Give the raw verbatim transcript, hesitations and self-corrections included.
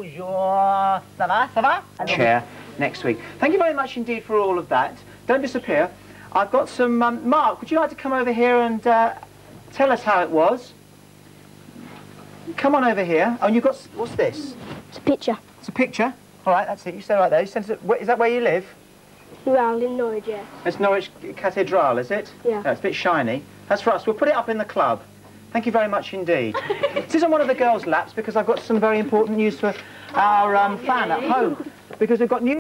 bonjour. Ça va, ça va? Chair next week. Thank you very much indeed for all of that. Don't disappear. I've got some... Um, Mark, would you like to come over here and uh, tell us how it was? Come on over here. Oh, and you've got... What's this? It's a picture. It's a picture? All right, that's it. You stay right there. You send it, is that where you live? Around in Norwich, yeah. It's Norwich Cathedral, is it? Yeah. No, it's a bit shiny. That's for us. We'll put it up in the club. Thank you very much indeed. This isn't one of the girls' laps because I've got some very important news for our um, fan at home. Because we've got news...